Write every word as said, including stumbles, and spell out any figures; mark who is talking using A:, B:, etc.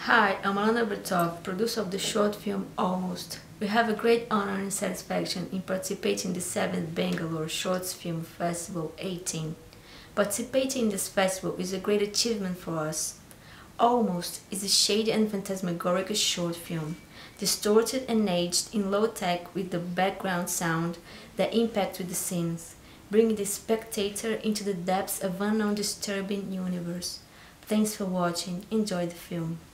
A: Hi, I'm Alana Vertov, producer of the short film Almost. We have a great honor and satisfaction in participating in the seventh Bangalore Shorts Film Festival eighteen. Participating in this festival is a great achievement for us. Almost is a shady and phantasmagorical short film, distorted and aged in low tech with the background sound that impacts with the scenes, bringing the spectator into the depths of unknown disturbing universe. Thanks for watching. Enjoy the film.